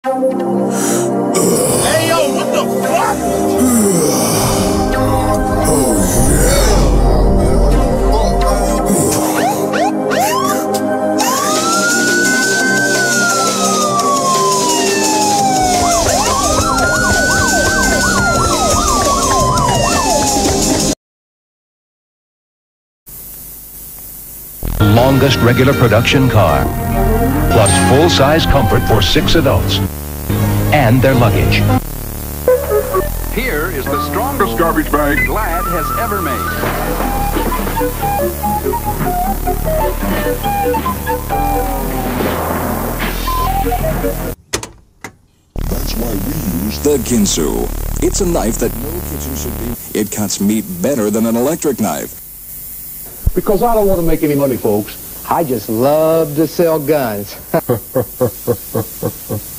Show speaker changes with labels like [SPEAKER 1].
[SPEAKER 1] Hey, yo, what the fuck?
[SPEAKER 2] Longest regular production car, plus full-size comfort for 6 adults and their luggage.
[SPEAKER 3] Here is the strongest garbage bag Glad has ever made.
[SPEAKER 4] That's why we use the Ginsu. It's a knife that no kitchen should be. It cuts meat better than an electric knife.
[SPEAKER 5] Because I don't want to make any money, folks. I just love to sell guns.